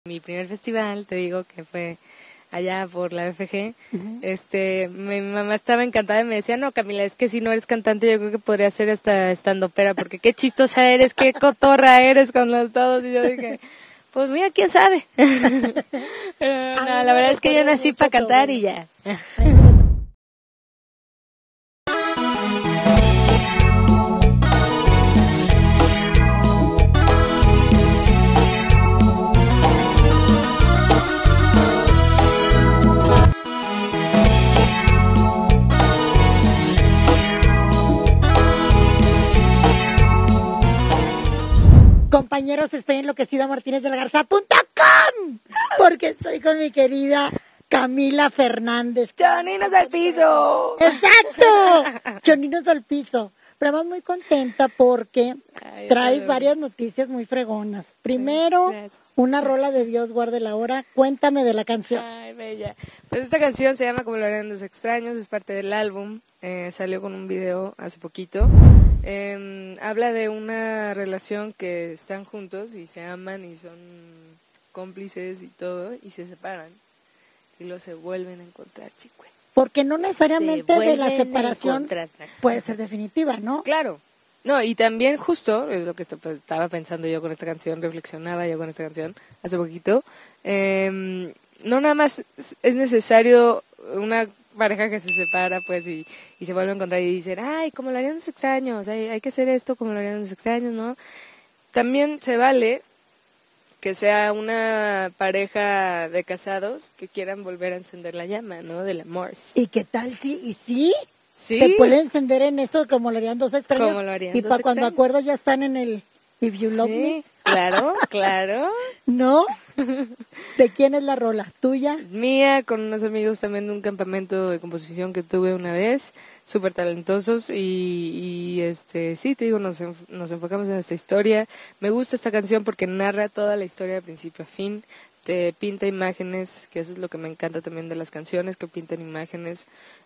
Mi primer festival, te digo que fue allá por la BFG, mi mamá estaba encantada y me decía, no, Camila, es que si no eres cantante yo creo que podría ser hasta estandopera, porque qué chistosa eres, qué cotorra eres con los todos, y yo dije, pues mira, quién sabe. Pero no, la verdad es que yo nací para cantar y ya. Compañeros, estoy enloquecida martinezdelgarza.com porque estoy con mi querida Camila Fernández. ¡Choninos al piso! ¡Exacto! ¡Choninos al piso! Pero además muy contenta porque traes varias noticias muy fregonas. Primero, una rola de Dios guarde la hora. Cuéntame de la canción. Ay, bella. Pues esta canción se llama Como lo harían los extraños, es parte del álbum. Salió con un video hace poquito. Habla de una relación que están juntos y se aman y son cómplices y todo, y se separan y luego se vuelven a encontrar, chico. Porque no necesariamente de la separación puede ser definitiva, ¿no? Claro. No, y también justo, es lo que estaba pensando yo con esta canción, reflexionaba yo con esta canción hace poquito, no nada más es necesario una pareja que se separa, pues, y se vuelve a encontrar y dicen, ay, como lo harían los extraños, hay que hacer esto como lo harían los extraños, ¿no? También se vale que sea una pareja de casados que quieran volver a encender la llama, ¿no? Del amor. ¿Y qué tal? Sí, ¿Sí? Se puede encender en eso como lo harían dos extraños. Como lo harían y para cuando acuerdas ya están en el If You Love Me. Claro, claro. ¿No? ¿De quién es la rola? ¿Tuya? Mía, con unos amigos también de un campamento de composición que tuve una vez, súper talentosos y sí, te digo, nos enfocamos en esta historia. Me gusta esta canción porque narra toda la historia de principio a fin, te pinta imágenes, que eso es lo que me encanta también de las canciones, que pintan imágenes.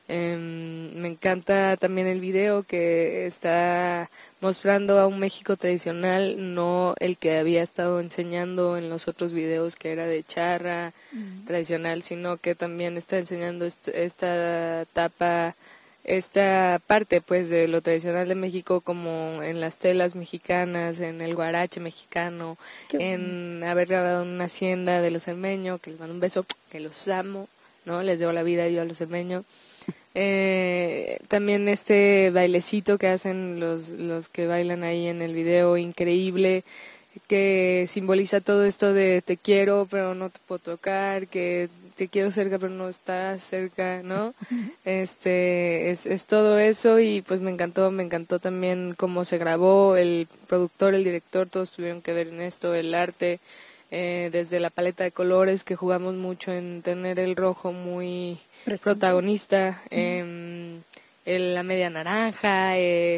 Me encanta también el video que está mostrando a un México tradicional, no el que había estado enseñando en los otros videos que era de charra tradicional, sino que también está enseñando esta etapa, esta parte pues de lo tradicional de México, como en las telas mexicanas, en el guarache mexicano, en haber grabado en una hacienda de los cermeños, que les mando un beso, que los amo, ¿no? Les debo la vida yo a los cermeños. También este bailecito que hacen los que bailan ahí en el video, increíble, que simboliza todo esto de te quiero pero no te puedo tocar, que te quiero cerca pero no estás cerca, ¿no? Es todo eso y pues me encantó también cómo se grabó, el productor, el director, todos tuvieron que ver en esto, el arte, desde la paleta de colores que jugamos mucho en tener el rojo muy protagonista, la media naranja,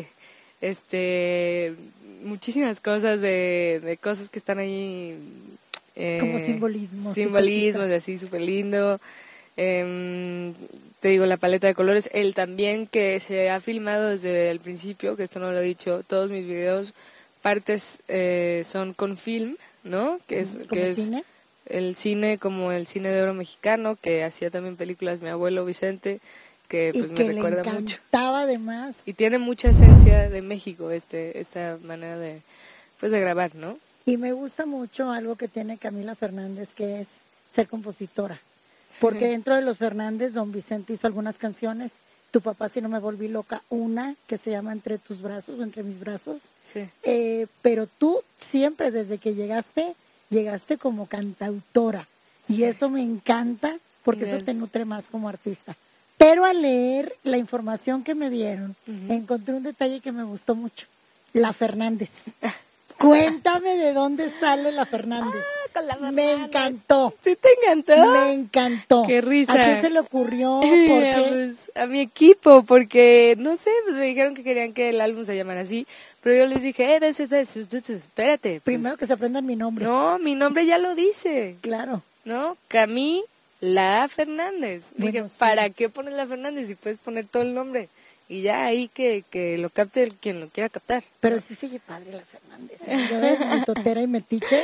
muchísimas cosas de cosas que están ahí como simbolismos así súper lindo. Te digo, la paleta de colores, el también que se ha filmado desde el principio, que esto no lo he dicho, todos mis videos partes son con film, ¿no? Que es ¿Cine? El cine, como el cine de oro mexicano, que hacía también películas mi abuelo Vicente, que pues me recuerda mucho. Y que le encantaba además. Y tiene mucha esencia de México esta manera de grabar, ¿no? Y me gusta mucho algo que tiene Camila Fernández, que es ser compositora. Porque dentro de los Fernández, don Vicente hizo algunas canciones. Tu papá, si no me volví loca, una que se llama Entre tus brazos o Entre mis brazos. Sí. Pero tú siempre, desde que llegaste como cantautora. Sí. Y eso me encanta, porque eso te nutre más como artista. Pero al leer la información que me dieron, encontré un detalle que me gustó mucho. La Fernández. Cuéntame de dónde sale la Fernández. Con la Fernández. Me encantó. ¿Sí te encantó? Me encantó. Qué risa. ¿A qué se le ocurrió? ¿Por qué? Pues, a mi equipo, porque, no sé, pues me dijeron que querían que el álbum se llamara así, pero yo les dije, espérate. Primero que se aprendan mi nombre. No, mi nombre ya lo dice. Claro. ¿No? Camila Fernández. Bueno, dije, sí. ¿para qué pones la Fernández si puedes poner todo el nombre? Y ya ahí que lo capte quien lo quiera captar. Pero sí sigue padre la Fernández. Yo de mitotera y metiche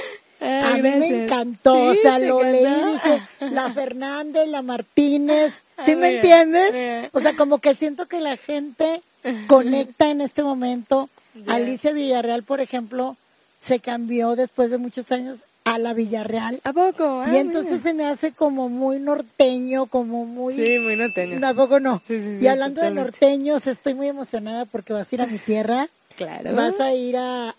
A mí me encantó, Sí, o sea, ¿te lo leí encantó? y dije, la Fernández, la Martínez, ¿sí Ah, me mira, entiendes? mira. O sea, como que siento que la gente conecta en este momento. Ya. Alicia Villarreal, por ejemplo, se cambió después de muchos años a la Villarreal. ¿A poco? Y entonces se me hace como muy norteño, como muy... Sí, muy norteño. Tampoco no. Sí, sí, sí, Y hablando de totalmente. norteños, estoy muy emocionada porque vas a ir a mi tierra. Claro. Vas a ir a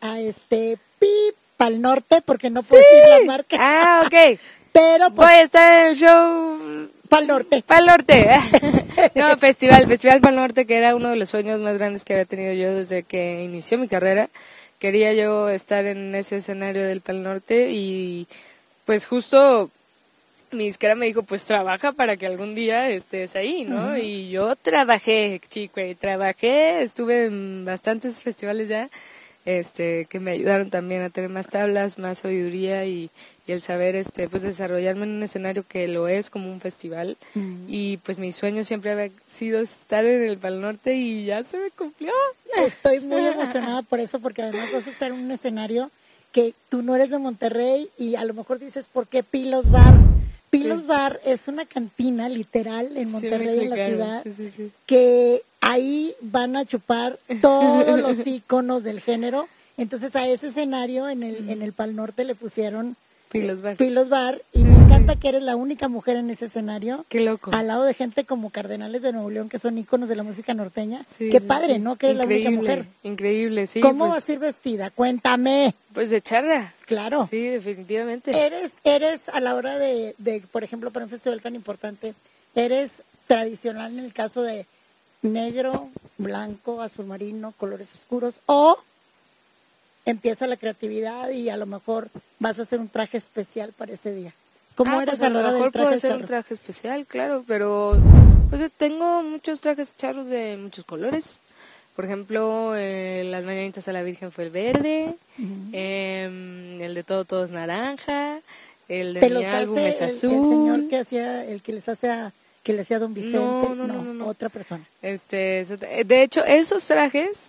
Pal Norte, porque no puedo decir la marca. Ah, ok. Pero Voy pues, a estar en el show Pal Norte. Pal Norte. No, Festival Pal Norte, que era uno de los sueños más grandes que había tenido yo desde que inició mi carrera. Quería yo estar en ese escenario del Pal Norte y pues justo mi disquera me dijo, pues trabaja para que algún día estés ahí, ¿no? Y yo trabajé, chico, y trabajé, estuve en bastantes festivales ya, que me ayudaron también a tener más tablas, más sabiduría y el saber, pues desarrollarme en un escenario que lo es como un festival. Y pues mi sueño siempre había sido estar en el Pal Norte y ya se me cumplió. Estoy muy emocionada por eso, porque además vas a estar en un escenario que tú no eres de Monterrey y a lo mejor dices, ¿por qué Pilos Bar? Pilos Sí. Bar es una cantina literal en Sí, me Monterrey, en la explicaron. ciudad, Sí. que ahí van a chupar todos los íconos del género. Entonces a ese escenario en el Pal Norte le pusieron Pilos Bar. Pilos Bar y Sí, me encanta sí. que eres la única mujer en ese escenario. Qué loco. Al lado de gente como Cardenales de Nuevo León, que son íconos de la música norteña. Sí, Qué sí, padre, sí. ¿no? Que eres la única mujer. Increíble, sí. ¿Cómo pues, vas a ir vestida? Cuéntame. Pues de charra. Claro. Sí, definitivamente. Eres a la hora por ejemplo, para un festival tan importante, eres tradicional en el caso de negro, blanco, azul marino, colores oscuros, o empieza la creatividad y a lo mejor vas a hacer un traje especial para ese día. ¿Cómo eres Pues a a la lo hora del mejor puedo traje hacer un charro? traje especial, claro, pero pues tengo muchos trajes charros de muchos colores. Por ejemplo, las mañanitas a la Virgen fue el verde, el de todo es naranja, el de ¿Te mi los álbum es hace el señor azul. que hacía, el que les hace que le hacía Don Vicente? No. Otra persona. De hecho, esos trajes,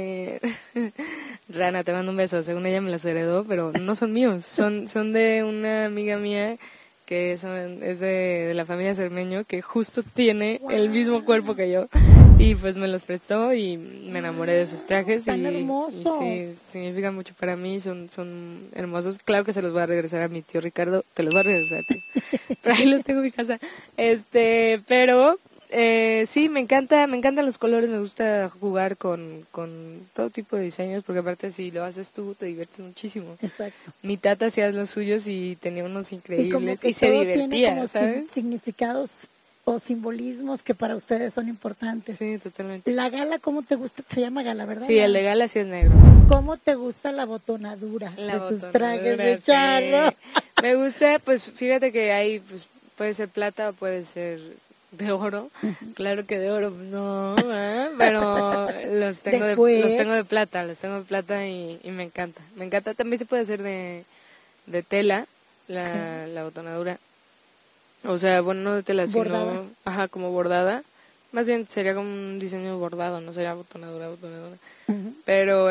Rana, te mando un beso, según ella me los heredó, pero no son míos, son de una amiga mía que es de la familia Cermeño, que justo tiene el mismo cuerpo que yo, y pues me los prestó y me enamoré de esos trajes Tan y hermosos. sí, significan mucho para mí, son hermosos. Claro que se los voy a regresar a mi tío Ricardo, te los voy a regresar a ti, pero ahí los tengo en mi casa. Pero sí, me encantan los colores, me gusta jugar con todo tipo de diseños, porque aparte si lo haces tú te diviertes muchísimo. Exacto. Mi tata hacía los suyos y tenía unos Y como increíbles que y se todo tiene divertía, como ¿sabes? significados o simbolismos que para ustedes son importantes. Sí, totalmente. La gala, ¿cómo te gusta? Se llama gala, ¿verdad? Sí, el de gala sí es negro. ¿Cómo te gusta la botonadura La de tus botonadura, trajes de sí. charro? Me gusta, pues fíjate que ahí pues, puede ser plata o puede ser de oro. Claro que de oro no, pero los tengo Después. de plata, y me encanta. Me encanta, también se puede hacer de tela la botonadura. O sea, bueno, no de tela, Bordada. sino como bordada. Más bien sería como un diseño bordado, no sería botonadura. Pero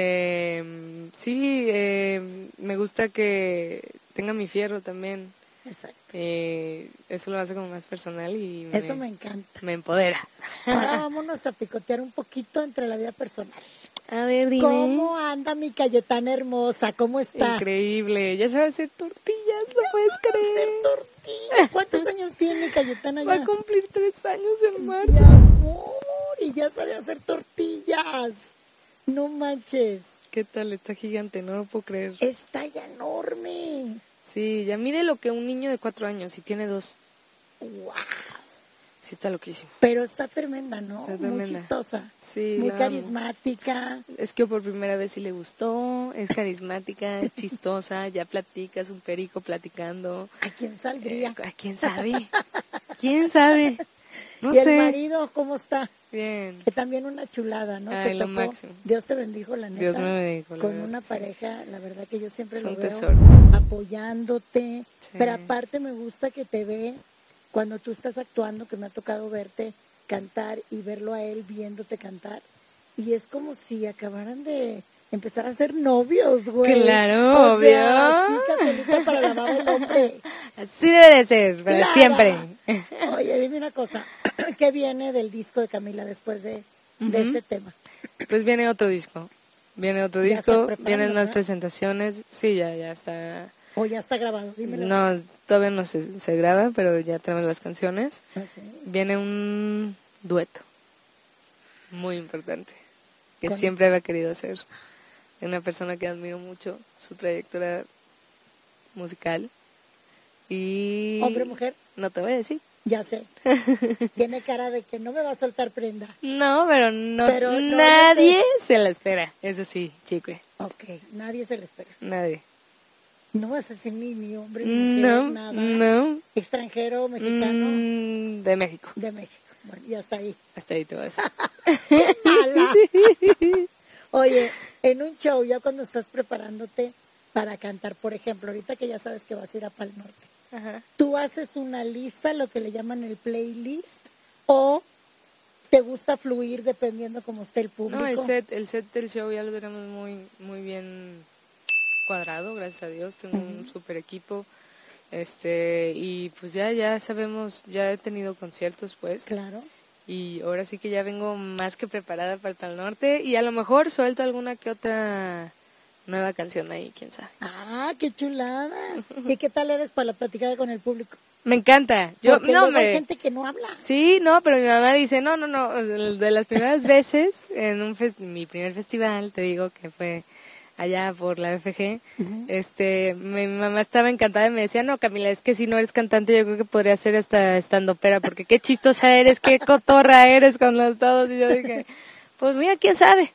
sí, me gusta que tenga mi fierro también. Exacto. Eso lo hace como más personal y Eso me encanta. me empodera. Ahora vámonos a picotear un poquito entre la vida personal. A ver, dime. ¿Cómo anda mi Cayetana hermosa? ¿Cómo está? Increíble, ya sabe hacer tortillas, ¿lo puedes Hacer creer? tortillas. ¿Cuántos años tiene Cayetana Va ya? a cumplir 3 años en Mi marzo. amor, y ya sabe hacer tortillas. No manches. ¿Qué tal? Está gigante, no lo puedo creer. Está ya enorme. Sí, ya mide lo que un niño de 4 años y tiene 2. Wow. Sí, está loquísimo. Pero está tremenda, ¿no? Está Muy tremenda. chistosa. Sí, Muy la amo. carismática. Es que por primera vez sí le gustó, es carismática, es chistosa, ya platicas un perico platicando. ¿A quién saldría? ¿A quién sabe? ¿Quién sabe? No ¿Y el sé. marido cómo está? Bien. Que también una chulada, ¿no? Ay, Te lo tocó. máximo. Dios te bendijo, la neta. Dios me bendijo, la Con verdad una es que sí. pareja, la verdad que yo siempre Es lo un veo tesoro. apoyándote. Sí. Pero aparte me gusta que te ve cuando tú estás actuando, que me ha tocado verte cantar y verlo a él viéndote cantar. Y es como si acabaran de empezar a ser novios, güey. Claro, o sea, obvio. así, capelita para lavar el hombre. Así debe de ser, para Claro. siempre. Oye, dime una cosa, ¿qué viene del disco de Camila después de este tema? Pues viene otro disco. Viene otro Ya estás disco, preparando, vienen más ¿verdad? presentaciones. Sí, ya está. O ya está grabado, dímelo. No, todavía no se graba, pero ya tenemos las canciones. Okay. Viene un dueto muy importante que ¿Con? siempre había querido hacer. De una persona que admiro mucho, su trayectoria musical. Y ¿Hombre, mujer? no te voy a decir. Ya sé. Tiene cara de que no me va a soltar prenda. No, pero no, Pero no, nadie yo se la espera. Eso sí, chico, Ok, nadie se le espera. nadie. No vas a decir ni hombre, ni mujer, No, nada. no. Extranjero, mexicano, De México. de México. Bueno, ya está ahí. Hasta ahí te vas. ¡Ala! Oye, en un show, ya cuando estás preparándote para cantar, por ejemplo, ahorita que ya sabes que vas a ir a Pal Norte, Ajá. ¿tú haces una lista, lo que le llaman el playlist, o te gusta fluir dependiendo cómo esté el público? No, el set del show ya lo tenemos muy bien cuadrado, gracias a Dios. Tengo un super equipo. Y pues ya sabemos, ya he tenido conciertos, pues. Claro. Y ahora sí que ya vengo más que preparada para el Pal Norte. Y a lo mejor suelto alguna que otra nueva canción ahí, quién sabe. Ah, qué chulada. ¿Y qué tal eres para la platicada con el público? Me encanta. Porque luego hombre. hay gente que no habla. Sí, no, pero mi mamá dice, no, de las primeras veces en mi primer festival, te digo que fue allá por la FG, mi mamá estaba encantada y me decía, no, Camila, es que si no eres cantante yo creo que podría ser hasta estandopera, porque qué chistosa eres, qué cotorra eres con los todos, y yo dije, pues mira, quién sabe.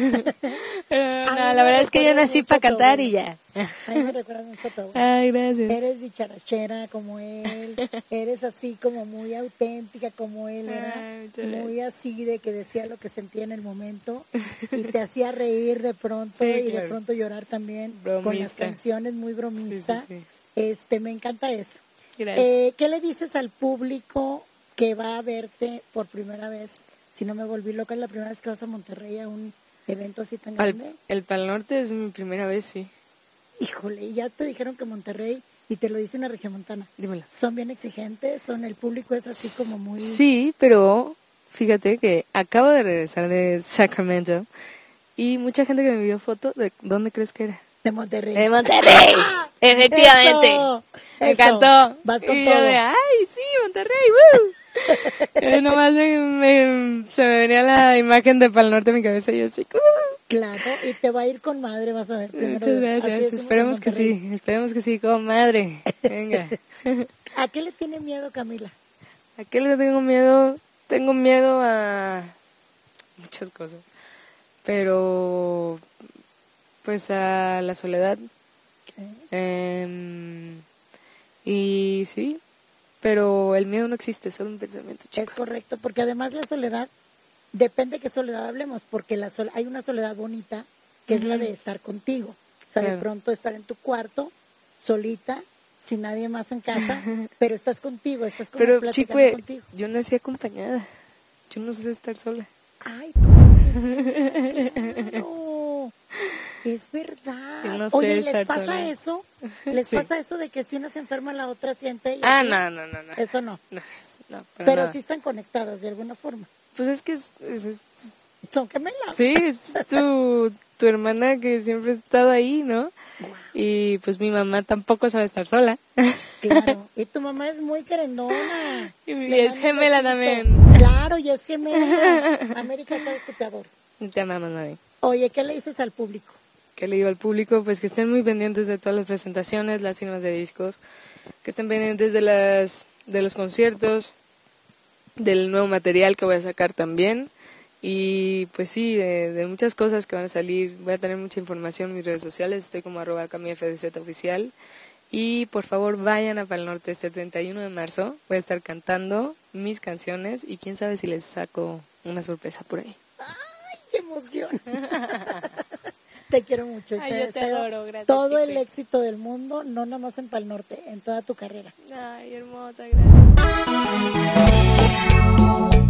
Pero no, la verdad es que yo nací para cantar y ya. A mí me recuerda mucho a tu abuelo. Ay, gracias. Eres dicharachera como él, eres así como muy auténtica como él era, Ay, muchas muy así de que decía lo que sentía en el momento y te hacía reír de pronto Sí, y de claro. pronto llorar también con las Bromista. canciones, muy bromista. Sí. Me encanta eso. Gracias. ¿Qué le dices al público que va a verte por primera vez? Si no me volví loca, es la primera vez que vas a Monterrey a un evento así tan grande. El Pal Norte es mi primera vez, sí. Híjole, y ya te dijeron que Monterrey, y te lo dice una regiomontana, Dímelo. son bien exigentes, el público es así como muy... Sí, pero fíjate que acabo de regresar de Sacramento y mucha gente que me envió foto, ¿de dónde crees que era? De Monterrey. De Monterrey, efectivamente. Eso, Me eso. encantó. Vas con y todo. yo de, ay, sí, Monterrey, ¡woo! Nomás se me venía la imagen de Pal Norte en mi cabeza y yo así, Claro, y te va a ir con madre, vas a ver. Primero muchas Dios. Así gracias. decimos Esperemos en que Monterrey. sí, esperemos que sí, como madre. Venga. ¿A qué le tiene miedo Camila? ¿A qué le tengo miedo? Tengo miedo a muchas cosas, pero pues a la soledad. Y sí, pero el miedo no existe, solo un pensamiento, chico. Es correcto, porque además la soledad, depende qué soledad hablemos, porque hay una soledad bonita, que es la de estar contigo. O sea, de Claro. pronto estar en tu cuarto, solita, sin nadie más en casa, pero estás contigo, estás como Pero platicando chico, contigo. yo nací acompañada, yo no sé estar sola. Ay, tú eres claro. Es verdad. Yo no sé Oye, ¿y les estar pasa sola. eso? ¿Les Sí. pasa eso de que si una se enferma la otra siente? Y Ah, así? no. Eso no. No, para Pero nada. sí están conectadas de alguna forma. Pues es que Son gemelas. sí, es tu hermana que siempre ha estado ahí, ¿no? Guau. Y pues mi mamá tampoco sabe estar sola. Claro. Y tu mamá es muy querendona. Y Le es mando un gemela besito. también. Claro, y es gemela. América, sabes que te adoro. No te amamos, nadie. Oye, ¿qué le dices al público? ¿Qué le digo al público? Pues que estén muy pendientes de todas las presentaciones, las firmas de discos, que estén pendientes de los conciertos, del nuevo material que voy a sacar también. Y pues sí, de muchas cosas que van a salir. Voy a tener mucha información en mis redes sociales. Estoy como @CamiFDZ oficial. Y por favor vayan a Pal Norte este 31 de marzo. Voy a estar cantando mis canciones y quién sabe si les saco una sorpresa por ahí. ¡Ay, qué emoción! Te quiero mucho y Ay, te yo te deseo adoro, gracias, todo el Chiqui. éxito del mundo, no nada más en Pal Norte, en toda tu carrera. Ay, hermosa, gracias.